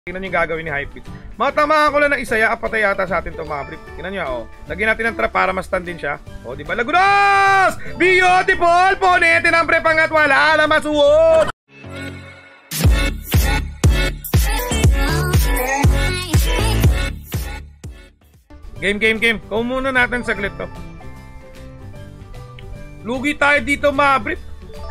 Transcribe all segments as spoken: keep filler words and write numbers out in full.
Tingnan nyo yung gagawin ni Hypebeast. Matamaan ko lang ng isa, ya, patay yata sa atin to mga brief. Tingnan nyo, oh. Lagyan natin ng trap para ma-stand din siya. O, di ba? Lagunas! Beautiful! Pone, tinambre pangat wala na masuot! Game, game, game. Kung muna natin saglit to. Lugi tayo dito mga brief.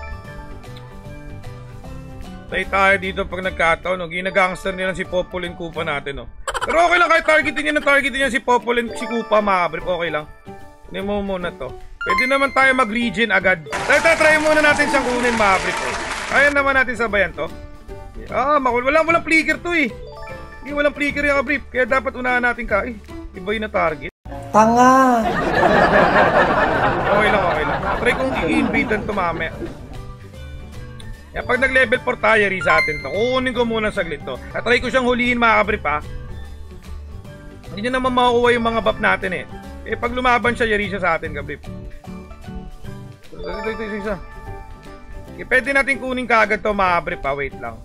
Tay tayo dito pag nagkataon, no? Ginagangster nila si Popolin Kupa natin, no? Pero okay lang kahit targetin niya na targetin niya si Popolin, si Kupa, mga brief, okay lang. Hindi mo muna to. Pwede naman tayo mag-regen agad. Try, try, try muna natin siyang kunin, mga brief, eh. Kaya naman natin sabayan to. Ah, makul walang, walang flicker to, eh. Hindi, walang flicker yung brief. Kaya dapat unahan natin ka, eh. Iba yun na target. Tanga! Okay lang, okay lang. Try kong i-invadean to mamaya. Yan, pag nag-level four tayo, rin sa atin to. Kukunin ko muna saglit to. At try ko siyang hulihin, mga kabrip, ha. Hindi nyo naman makukuha yung mga buff natin, eh. Eh, pag lumaban siya, yari siya sa atin, kabrip. Ito, ito, ito, ito, isa. Okay, pwede natin kunin kaagad to, mga kabrip, ha. Wait lang.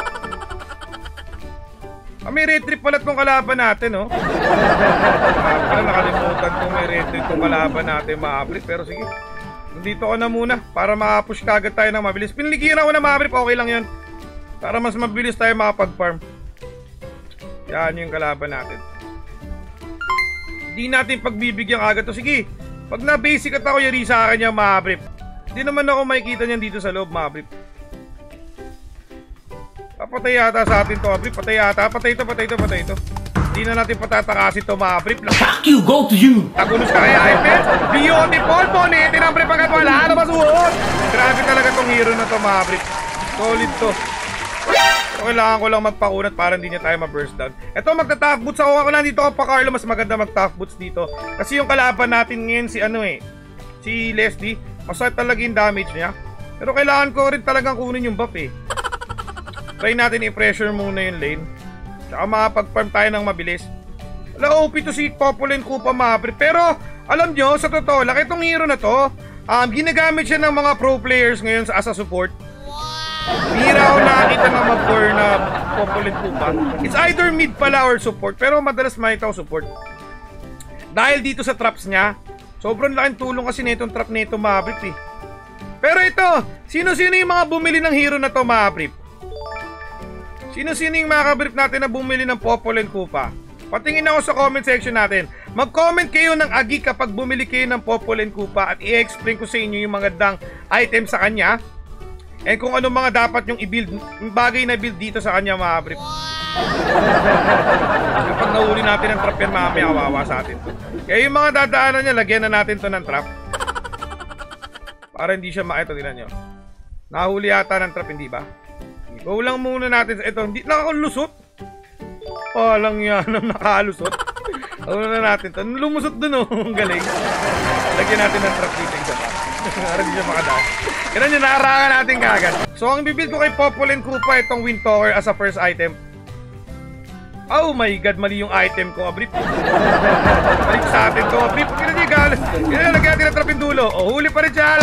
Ah, may red trip pala itong kalaban natin, oh. Ah, pala nakalimutan kung may red trip itong kalaban natin, mga kabrip. Pero sige. Dito ko na muna para makapush kagad tayo ng mabilis. Piniligiran ko na mga brief, okay lang yun. Para mas mabilis tayo makapag-farm. Yan yung kalaban natin. Hindi natin pagbibigyan kagad to. Sige, pag na-basic at ako yari sa akin yung mga brief. Hindi naman ako makikita niyan dito sa loob, mga brief. Patay yata sa atin to, mga brief. Patay yata, patay ito, patay ito, patay ito. Hindi na natin patatakasin to, mga brief lang. Fuck you, go to you! Tagulos ka kaya, Hypebeast? Beautiful po, neti ng brief agad wala na masuot! Grabe talaga tong hero na to, mga brief. Solid to. So, kailangan ko lang magpakunat para hindi niya tayo ma-burst down. Ito, magta-top boots ako. Ako lang dito ako pa, Carlo. Mas maganda mag-top boots dito. Kasi yung kalaban natin ngayon si ano eh, si Leslie. Masakit talaga yung damage niya. Pero kailangan ko rin talagang kunin yung buff eh. Try natin i-pressure muna yung lane. Tsaka makapag-farm tayo ng mabilis. Wala, O P to si Popolin Kupa, mga brief. Pero, alam nyo, sa totoo, laki itong hero na to. Um, ginagamit siya ng mga pro players ngayon as a support. Bihira ako nakakita ng mag-core na Popolin Kupa. It's either mid pala or support. Pero madalas makita ko support. Dahil dito sa traps niya, sobrang laking tulong kasi na itong trap na ito, mga brief, eh. Pero ito, sino-sino yung mga bumili ng hero na to, mga brief? Sino-sino yung mga kabrief natin na bumili ng Popolin Kupa? Patingin ako sa comment section natin. Mag-comment kayo ng agi kapag bumili kayo ng Popolin Kupa at i-explain ko sa inyo yung mga dang item sa kanya. And kung ano mga dapat yung i-build, yung bagay na build dito sa kanya, mga kabrief. Kapag nahuli natin ang trap yan, mamaya kawawa sa atin to. Kaya yung mga dadaanan niya, lagyan na natin to ng trap. Para hindi siya makita, tinan nyo. Nahuli yata ng trap, hindi ba? Go lang muna natin. Ito, hindi nakalusot. Palang yan ang nakalusot. Ano na natin to. Lumusot dun, oh. Ang galing. Lagyan natin ng trap dito yung pa. Para di siya makadaan. Kaya nyo, nakarangan natin kagad. So, ang bibuild ko kay Popolin Kupa, itong Wind Tower as a first item. Oh my god, mali yung item ko, abrip. Mali sa atin to, abrip. Kaya nyo, galas. Kaya nyo, lagyan natin ng trap yung dulo. Oh, huli pa rin siya.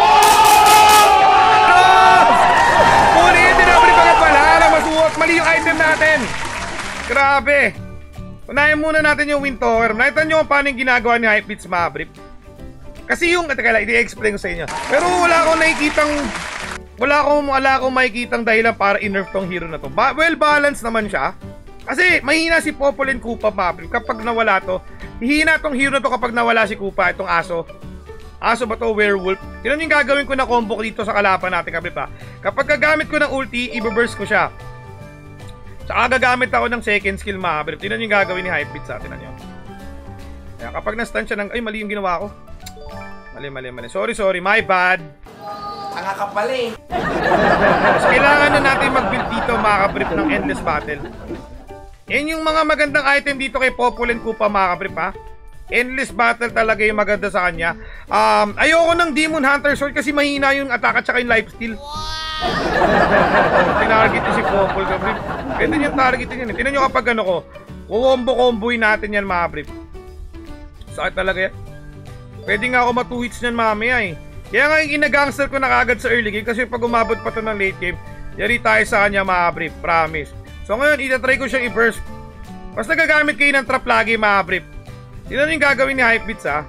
Huli, hindi na abrip agad pala. Masuot, mali yung item natin. Grabe. Unahin muna natin yung Wind Tower. Nakita nyo paano yung ginagawa ni Hypebeast, mga abrip. Kasi yung, teka lang, i-explain ko sa inyo. Pero wala akong nakikitang, wala akong, wala akong makikitang dahilan para i-nerf tong hero na to. Ba well balanced naman siya. Kasi mahina si Popolin Kupa, mga kapag nawala to. Hihina tong hero na to kapag nawala si Kupa, itong aso. Aso ba to? Werewolf. Tinan yung gagawin ko na combo dito sa kalaban natin, kabrip, ha. Kapag gagamit ko ng ulti, i-burst ko siya. Tsaka gagamit ako ng second skill, mga kabrip. Tinan yung gagawin ni Hypebeast sa atin, nyo. Kaya kapag na-stun siya ng, ay, mali yung ginawa ko. Mali, mali, mali. Sorry, sorry. My bad. Tanga ka pala eh. Mas kailangan na natin mag-build dito, mga kabrip, ng endless battle. Yan yung mga magandang item dito kay Popolin Kupa, mga kabrip, ha. Endless battle talaga yung maganda sa kanya. Um, ayoko ng Demon Hunter Sword kasi mahina yung attack at saka yung lifesteal. Tinarget niya si Popol, kabrip. Pwede niyang targetin yan. Tinan nyo kapag ano ko, kuwombo-komboy natin yan, mga kabrip. Sakit talaga yan. Pwede nga ako ma-two hits niyan mamaya eh. Kaya nga yung inagangster ko na kagad sa early game kasi pag umabot pa to ng late game, yari tayo sa kanya, mga brief, promise. So ngayon, itatry ko siyang i-burst. Basta gagamit kayo ng trap lagi, mga brief. Tignan nyo yung gagawin ni Hypebeats, ha.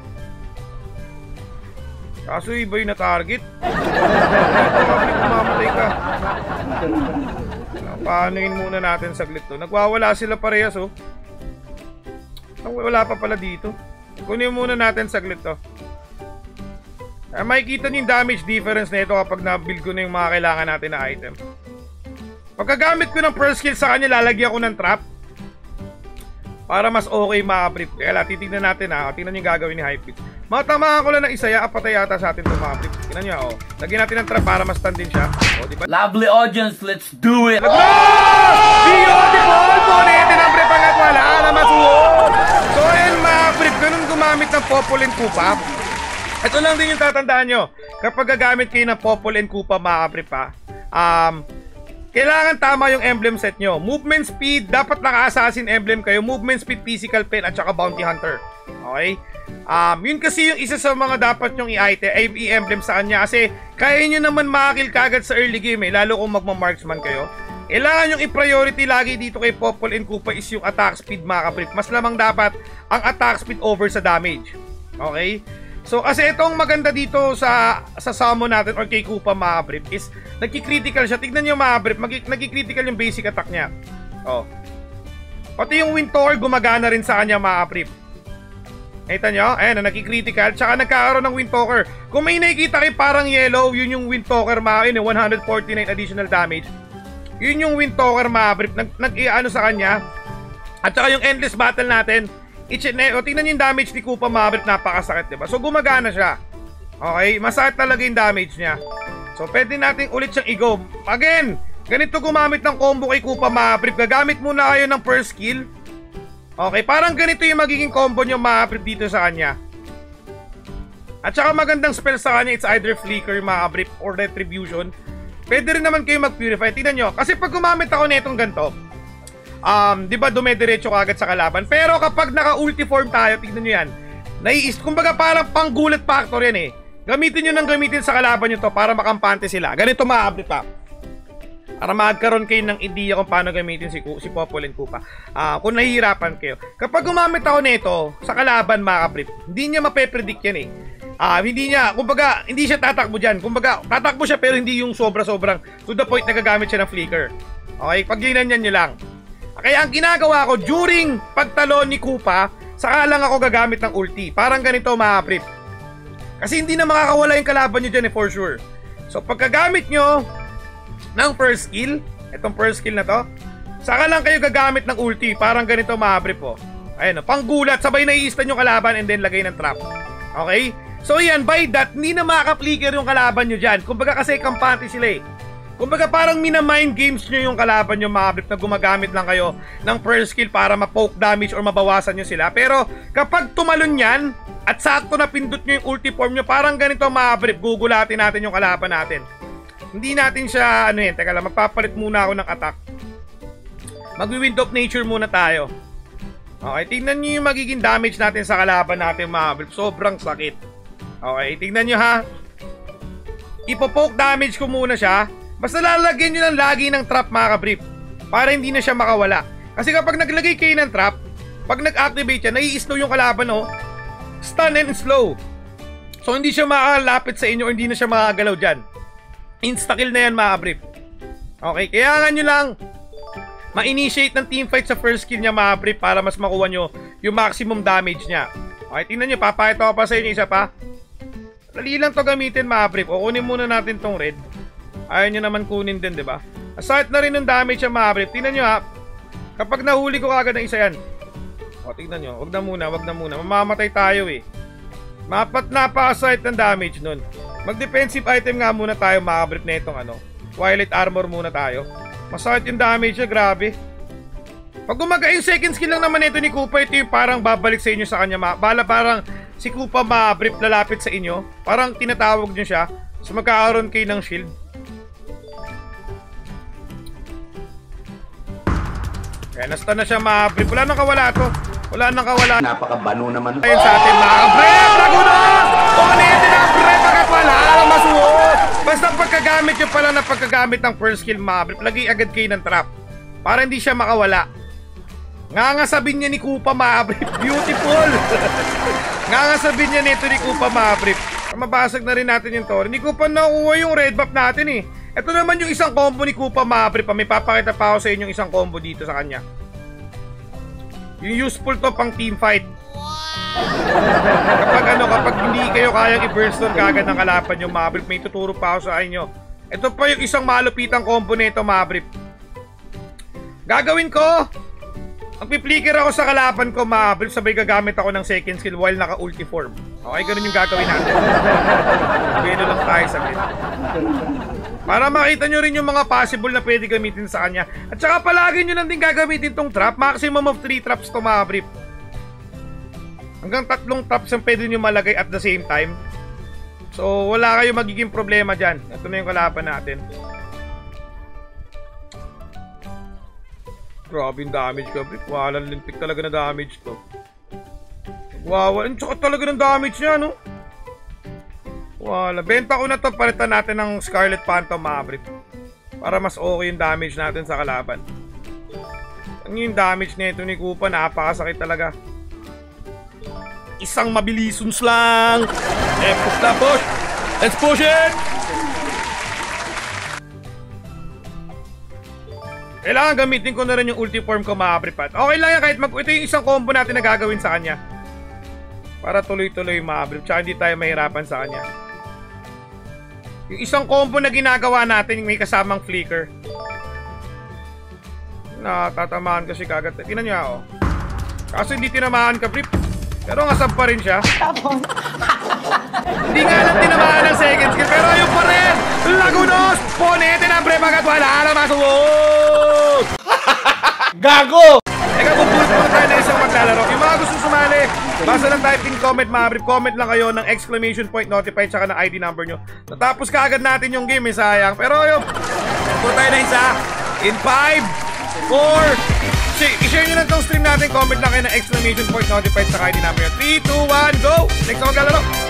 Kaso iba yung na-target. Mamatay ka. Paanuin muna natin saglit to. Nagwawala sila parehas, oh. Wala pa pala dito. Kunin muna natin saglit to. Ay, makikita nyo yung damage difference na ito kapag na-build ko na yung mga kailangan natin na item. Pagkagamit ko ng first skill sa kanya, lalagyan ko ng trap. Para mas okay mga brief. Kaya la, titignan natin ha. Tingnan nyo yung gagawin ni Hypebeats. Matamahan ko lang ng isa, ya, apatay yata sa atin itong mga brief. Tingnan nyo, oh. Lagyan natin ng trap para mas stand din siya. O, diba? Lovely audience, let's do it! Let's go! Beautiful! Punitin ang brief hanggat wala na masuot! So, ayun mga brief, ganun gumamit ng Popol and Kupa. Ito lang din yung tatandaan nyo. Kapag gagamit kayo ng Popol and Kupa mga brief ha, um, kailangan tama yung emblem set nyo. Movement speed, dapat naka-assassin emblem kayo. Movement speed, physical pen, at saka bounty hunter. Okay? Um, yun kasi yung isa sa mga dapat nyong i-item, i-emblem sa kanya. Kasi kaya nyo naman makakil kagad sa early game eh. Lalo kung magma-marksman kayo. Kailangan yung i-priority lagi dito kay Popol and Kupa is yung attack speed mga kaprit. Mas lamang dapat ang attack speed over sa damage. Okay? So, kasi itong maganda dito sa sa summon natin or kay Kupa mga brief is nagki-critical siya. Tignan nyo mga brief, nagki-critical yung basic attack niya. Oh. Pati yung Windtalker gumagana rin sa kanya mga brief. Nakita nyo? Ayan, nagki-critical. Tsaka nagkakaroon ng Windtalker. Kung may nakikita kayo parang yellow, yun yung Windtalker mga yun, one forty-nine additional damage. Yun yung Windtalker mga brief. Nag-ano sa kanya. At saka yung endless battle natin. O, tingnan yung damage ni Kupa Mabrit, napakasakit, diba? So, gumagana siya. Okay? Masakit talaga yung damage niya. So, pwede natin ulit siyang i-go. Again, ganito gumamit ng combo kay Kupa Mabrit. Gagamit muna kayo ng first skill. Okay? Parang ganito yung magiging combo nyo Mabrit dito sa kanya. At saka magandang spell sa kanya, it's either Flicker, Mabrit, or Retribution. Pwede rin naman kayo mag-purify. Tingnan nyo. Kasi pag gumamit ako na itong ganito, Um, di ba dumediretso ka agad sa kalaban? Pero kapag naka-ulti form tayo, tignan nyo yan. Naiist, kumbaga parang panggulat factor yan eh. Gamitin nyo nang gamitin sa kalaban nyo to para makampante sila. Ganito ma-update pa. Para magkaroon kayo ng idea kung paano gamitin si, si Popol and Kupa. Uh, kung nahihirapan kayo. Kapag gumamit ako nito sa kalaban mga kaprip, hindi niya mape-predict yan eh. Ah, uh, hindi niya, kumbaga, hindi siya tatakbo dyan. Kumbaga, tatakbo siya pero hindi yung sobra-sobrang to the point na gagamit siya ng flicker. Okay, pag ginanyan nyo lang. Kaya ang ginagawa ko during pagtalon ni Kupa, saka lang ako gagamit ng ulti. Parang ganito mga prip. Kasi hindi na makakawala yung kalaban nyo dyan eh, for sure. So pagkagamit nyo ng first skill, itong first skill na to, saka lang kayo gagamit ng ulti. Parang ganito mga prip po. Ayan o, panggulat, sabay naiistan yung kalaban and then lagay ng trap. Okay? So yan, by that, hindi na makaka-flicker yung kalaban nyo dyan. Kumbaga kasi kampante sila eh. Kumbaga parang mina-mind games nyo yung kalaban nyo mga brief na gumagamit lang kayo ng first skill para ma-poke damage or mabawasan nyo sila. Pero kapag tumalon yan at sakto na pindot nyo yung ulti form nyo, parang ganito mga brief, gugulatin natin yung kalaban natin. Hindi natin siya, ano yun, teka lang, magpapalit muna ako ng attack. Mag-wind of nature muna tayo. Okay, tingnan nyo yung magiging damage natin sa kalaban natin mga brief. Sobrang sakit. Okay, tingnan nyo ha. Ipo-poke damage ko muna siya. Basta lalagyan nyo lang lagi ng trap mga kabrief para hindi na siya makawala. Kasi kapag naglagay kayo ng trap, pag nag-activate yan, nai-slow yung kalaban oh. Stun and slow. So hindi siya makalapit sa inyo o hindi na siya makagalaw dyan. Insta-kill na yan mga kabrief. Okay, kaya nga nyo lang ma-initiate ng teamfight sa first skill niya mga kabrief para mas makuha nyo yung maximum damage niya. Okay, tingnan nyo, papakita ko pa sa inyo isa pa. Dali lang to gamitin mga kabrief. O kunin muna natin tong red. Ayaw nyo naman kunin din, di ba? Aside na rin ng damage ang mga brief. Tingnan nyo ha. Kapag nahuli ko kagad ng isa yan. O, tingnan nyo. Wag na muna, wag na muna. Mamamatay tayo eh. Mapat napaka-aside ng damage nun. Mag-defensive item nga muna tayo mga brief na itong ano. Twilight Armor muna tayo. Masakit yung damage niya, grabe. Pag gumaga yung second skill lang naman ito ni Kupa, ito yung parang babalik sa inyo sa kanya. Bala parang si Kupa mga brief lalapit sa inyo. Parang tinatawag nyo siya. So magkakaroon kayo ng shield. Kaya nasta na siya mga brief. Wala nang kawala to. Wala nang kawala. Napakabano naman. Ayun sa atin mga brief. Lagunos! Ulitin ang brief. Pagkat wala ang masuot. Basta pagkagamit nyo pala na pagkagamit ng first skill mga brief, lagi agad kayo ng trap. para hindi siya makawala. Ngangasabin niya ni Koopa Maabrip. Beautiful! Ngangasabin niya nito ni Koopa Maabrip. Mabasag na rin natin yung Tori. Ni Koopa nakuha yung red buff natin eh. Ito naman yung isang combo ni Koopa Maabrip. May papakita pa ako sa inyo yung isang combo dito sa kanya. Yung useful to pang team fight. Kapag ano, kapag hindi kayo kayang i-burstone kagad ng kalaban yung Maabrip, may tuturo pa ako sa inyo. Ito pa yung isang malupitang combo nito, Maabrip. Gagawin ko, ang piplikir ako sa kalaban ko, Maabrip, sabay gagamit ako ng second skill while naka-ulti form. Okay, ganun yung gagawin natin. Pwede lang tayo sa bit. Para makita nyo rin yung mga possible na pwede gamitin sa kanya. At saka palagi nyo lang din gagamitin tong trap. Maximum of three traps to, Maabrip. Hanggang tatlong traps ang pwede nyo malagay at the same time. So, wala kayo magiging problema dyan. Ito na yung kalaban natin. Grabe yung damage ko, Brit. Walang lintik talaga na damage to. Wow, ang tsaka talaga ng damage niya, no? Wala. Benta ko na to. Palitan natin ng Scarlet Phantom, Maabrip. Para mas okay yung damage natin sa kalaban. Ang yung damage nito ni Koopa, napakasakit talaga. Isang mabilisons lang. Eh, push na, push. Let's push it! Kailangan gamitin ko na rin yung ulti form ko, Maabrip. Okay lang yan kahit mag... Ito yung isang combo natin na gagawin sa kanya. Para tuloy-tuloy, Maabrip. Tsaka hindi tayo mahirapan sa kanya. Yung isang combo na ginagawa natin, yung may kasamang flicker. Natatamaan kasi kagad. Tingnan niya ako. Kaso hindi tinamaan ka, Brip. Pero ngasab pa rin siya. Hindi nga lang tinamaan ng second skill. Pero ayun pa rin. Lagunos! Ponete ng Brip agad. Wala na masuot! Gago! Teka, bubulot muna tayo na isang maglalaro. Yung mga gusto sumali, basta lang typing comment, Maabrip. Comment lang kayo ng exclamation point notified tsaka ng I D number nyo. Natapos ka agad natin yung game, eh, sayang. Pero yun, puro tayo na isa. In five, four, i-share nyo lang tong stream natin. Comment lang kayo ng exclamation point notified tsaka I D number nyo. three, two, one, go! Next na maglalaro.